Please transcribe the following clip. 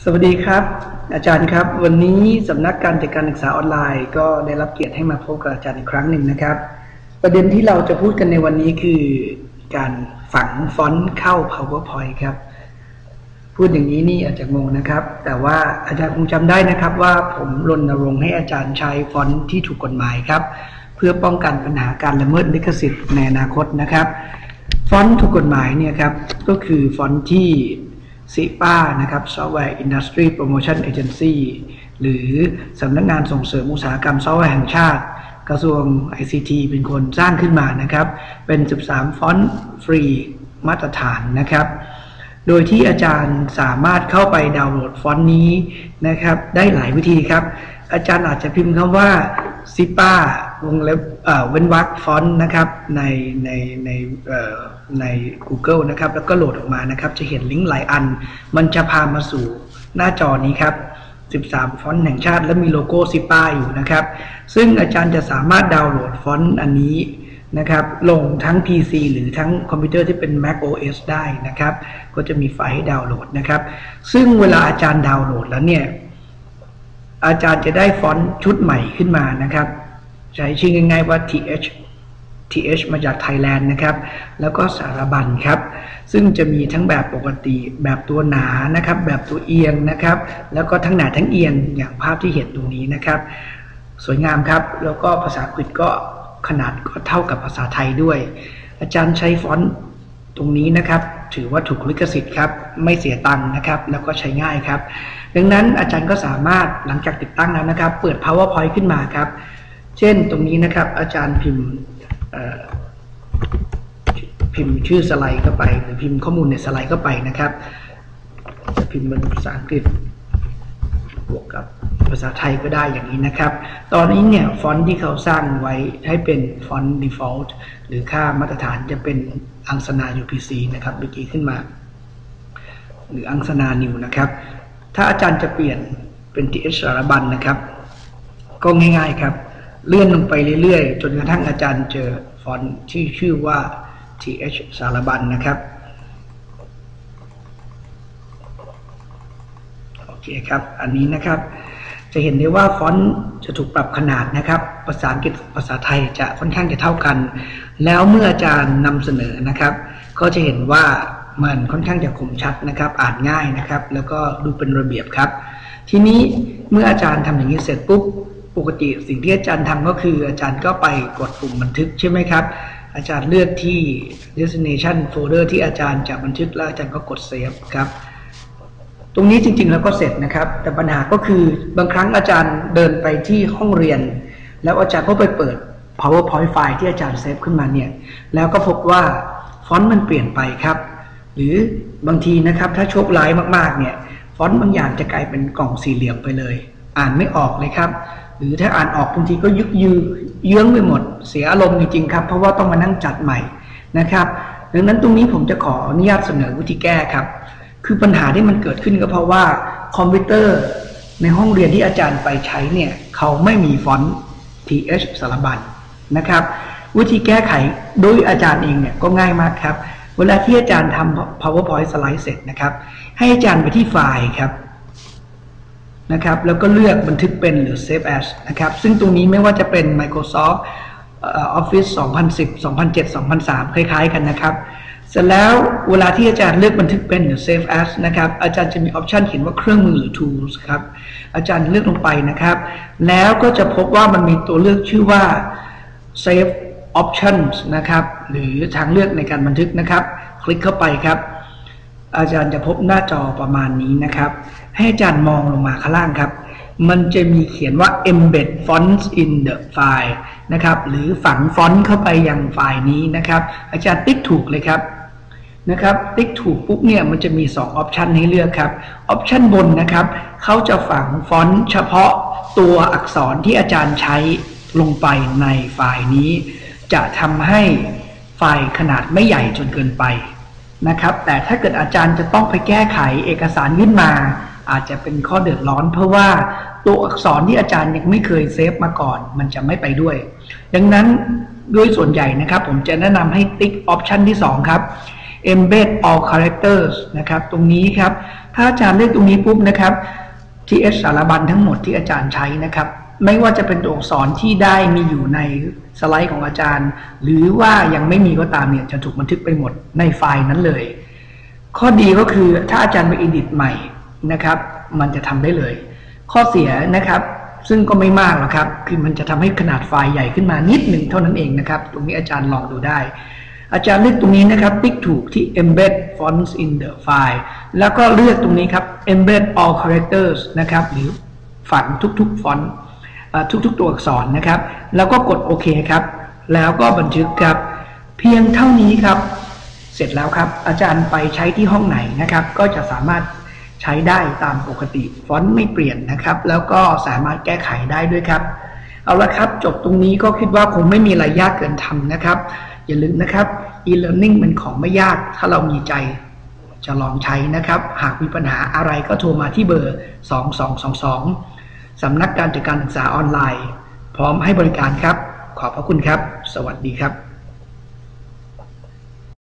สวัสดีครับอาจารย์ครับวันนี้สำนักการจัดการศึกษาออนไลน์ก็ได้รับเกียรติให้มาพบกับอาจารย์อีกครั้งหนึ่งนะครับประเด็นที่เราจะพูดกันในวันนี้คือการฝังฟอนต์เข้า PowerPoint ครับพูดอย่างนี้นี่อาจจะงงนะครับแต่ว่าอาจารย์คงจำได้นะครับว่าผมรณรงค์ให้อาจารย์ใช้ฟอนต์ที่ถูกกฎหมายครับเพื่อป้องกันปัญหาการละเมิดลิขสิทธิ์ในอนาคตนะครับฟอนต์ถูกกฎหมายเนี่ยครับก็คือฟอนต์ที่SIPA นะครับ Software Industry Promotion Agency หรือสำนักงานส่งเสริมอุตสาหกรรมซอฟต์แวร์แห่งชาติกระทรวง ICT เป็นคนสร้างขึ้นมานะครับเป็น13ฟอนต์ฟรีมาตรฐานนะครับโดยที่อาจารย์สามารถเข้าไปดาวน์โหลดฟอนต์นี้นะครับได้หลายวิธีครับอาจารย์อาจจะพิมพ์คำว่า SIPA วงเล็บเว้นวรรคฟอนต์นะครับใน Google นะครับแล้วก็โหลดออกมานะครับจะเห็นลิงก์หลายอันมันจะพามาสู่หน้าจอนี้ครับ13ฟอนต์แห่งชาติและมีโลโก้ SIPA อยู่นะครับซึ่งอาจารย์จะสามารถดาวน์โหลดฟอนต์อันนี้นะครับลงทั้ง PC หรือทั้งคอมพิวเตอร์ที่เป็น Mac OS ได้นะครับก็จะมีไฟล์ให้ดาวน์โหลดนะครับซึ่งเวลาอาจารย์ดาวน์โหลดแล้วเนี่ยอาจารย์จะได้ฟอนต์ชุดใหม่ขึ้นมานะครับใช้ชื่อง่ายๆว่า TH มาจากไทยแลนด์นะครับแล้วก็สารบัญครับซึ่งจะมีทั้งแบบปกติแบบตัวหนานะครับแบบตัวเอียงนะครับแล้วก็ทั้งหนาทั้งเอียงอย่างภาพที่เห็นตรงนี้นะครับสวยงามครับแล้วก็ภาษาอังกฤษก็ขนาดก็เท่ากับภาษาไทยด้วยอาจารย์ใช้ฟอนต์ตรงนี้นะครับถือว่าถูกลิขสิทธิ์ครับไม่เสียตังค์นะครับแล้วก็ใช้ง่ายครับดังนั้นอาจารย์ก็สามารถหลังจากติดตั้งแล้วนะครับเปิด PowerPoint ขึ้นมาครับเช่นตรงนี้นะครับอาจารย์พิมพ์ชื่อสไลด์เข้าไปหรือพิมพ์ข้อมูลในสไลด์เข้าไปนะครับจะพิมพ์เป็นภาษาอังกฤษบวกกับภาษาไทยก็ได้อย่างนี้นะครับตอนนี้เนี่ยฟอนต์ที่เขาสร้างไว้ให้เป็นฟอนต์ default หรือค่ามาตรฐานจะเป็นอังสนา UPC นะครับเมื่อกี้ขึ้นมาหรืออังสนา New นะครับถ้าอาจารย์จะเปลี่ยนเป็น TH สารบัญนะครับก็ง่ายๆครับเลื่อนลงไปเรื่อยๆจนกระทั่งอาจารย์เจอฟอนต์ที่ชื่อว่า TH สารบัญนะครับโอเคครับอันนี้นะครับจะเห็นได้ว่าฟอนต์จะถูกปรับขนาดนะครับภาษาอังกฤษภาษาไทยจะค่อนข้างจะเท่ากันแล้วเมื่ออาจารย์นำเสนอนะครับก็จะเห็นว่ามันค่อนข้างจะคมชัดนะครับอ่านง่ายนะครับแล้วก็ดูเป็นระเบียบครับทีนี้เมื่ออาจารย์ทำอย่างนี้เสร็จปุ๊บปกติสิ่งที่อาจารย์ทำก็คืออาจารย์ก็ไปกดปุ่มบันทึกใช่ไหมครับอาจารย์เลือกที่ destination folder ที่อาจารย์จะบันทึกแล้วอาจารย์ก็กด save ครับตรงนี้จริงๆแล้วก็เสร็จนะครับแต่ปัญหาก็คือบางครั้งอาจารย์เดินไปที่ห้องเรียนแล้วอาจารย์ก็ไปเปิด PowerPoint ไฟล์ที่อาจารย์เซฟขึ้นมาเนี่ยแล้วก็พบว่าฟอนต์มันเปลี่ยนไปครับหรือบางทีนะครับถ้าโชคร้ายมากๆเนี่ยฟอนต์บางอย่างจะกลายเป็นกล่องสี่เหลี่ยมไปเลยอ่านไม่ออกเลยครับหรือถ้าอ่านออกบางทีก็ยึกยือเยื้องไปหมดเสียอารมณ์จริงๆครับเพราะว่าต้องมานั่งจัดใหม่นะครับดังนั้นตรงนี้ผมจะขออนุญาตเสนอวิธีแก้ครับคือปัญหาที่มันเกิดขึ้นก็เพราะว่าคอมพิวเตอร์ในห้องเรียนที่อาจารย์ไปใช้เนี่ยเขาไม่มีฟอนต์ TH สารบัญนะครับวิธีแก้ไขโดยอาจารย์เองเนี่ยก็ง่ายมากครับเวลาที่อาจารย์ทำ PowerPoint สไลด์เสร็จนะครับให้อาจารย์ไปที่ไฟล์ครับนะครับแล้วก็เลือกบันทึกเป็นหรือ Save As นะครับซึ่งตรงนี้ไม่ว่าจะเป็น Microsoft Office 2010 2007 2003 คล้ายๆกันนะครับเสร็จแล้วเวลาที่อาจารย์เลือกบันทึกเป็นหรือ Save As นะครับอาจารย์จะมีออปชันเขียนว่าเครื่องมือหรือ Tools ครับอาจารย์เลือกลงไปนะครับแล้วก็จะพบว่ามันมีตัวเลือกชื่อว่า Save Options นะครับหรือทางเลือกในการบันทึกนะครับคลิกเข้าไปครับอาจารย์จะพบหน้าจอประมาณนี้นะครับให้อาจารย์มองลงมาข้างล่างครับมันจะมีเขียนว่า embed fonts in the file นะครับหรือฝังฟอนต์เข้าไปยังไฟล์นี้นะครับอาจารย์ติ๊กถูกเลยครับติ๊กถูกปุ๊บเนี่ยมันจะมี2ออปชันให้เลือกครับออปชันบนนะครับเขาจะฝังฟอนต์เฉพาะตัวอักษรที่อาจารย์ใช้ลงไปในไฟล์นี้จะทำให้ไฟล์ขนาดไม่ใหญ่จนเกินไปนะครับแต่ถ้าเกิดอาจารย์จะต้องไปแก้ไขเอกสารขึ้นมาอาจจะเป็นข้อเดือดร้อนเพราะว่าตัวอักษรที่อาจารย์ยังไม่เคยเซฟมาก่อนมันจะไม่ไปด้วยดังนั้นโดยส่วนใหญ่นะครับผมจะแนะนำให้ติ๊กออปชันที่2ครับ embed all characters นะครับตรงนี้ครับถ้าอาจารย์เลือกตรงนี้ปุ๊บนะครับ TH สารบัญทั้งหมดที่อาจารย์ใช้นะครับไม่ว่าจะเป็นตัวอักษรที่ได้มีอยู่ในสไลด์ของอาจารย์หรือว่ายังไม่มีก็ตามเนี่ยจะถูกบันทึกไปหมดในไฟล์นั้นเลยข้อดีก็คือถ้าอาจารย์ไป edit ใหม่นะครับมันจะทำได้เลยข้อเสียนะครับซึ่งก็ไม่มากหรอกครับคือมันจะทำให้ขนาดไฟล์ใหญ่ขึ้นมานิดหนึ่งเท่านั้นเองนะครับตรงนี้อาจารย์ลองดูได้อาจารย์เลือกตรงนี้นะครับติ๊กถูกที่ embed fonts in the file แล้วก็เลือกตรงนี้ครับ embed all characters นะครับหรือฝังทุกๆฟอนต์ทุกๆตัวอักษรนะครับแล้วก็กดโอเคครับแล้วก็บันทึกครับเพียงเท่านี้ครับเสร็จแล้วครับอาจารย์ไปใช้ที่ห้องไหนนะครับก็จะสามารถใช้ได้ตามปกติฟอนต์ไม่เปลี่ยนนะครับแล้วก็สามารถแก้ไขได้ด้วยครับเอาละครับจบตรงนี้ก็คิดว่าคงไม่มีอะไรยากเกินทำนะครับอย่าลืมนะครับ e-learning มันของไม่ยากถ้าเรามีใจจะลองใช้นะครับหากมีปัญหาอะไรก็โทรมาที่เบอร์2222สำนักการจัดการศึกษาออนไลน์พร้อมให้บริการครับขอบพระคุณครับสวัสดีครับ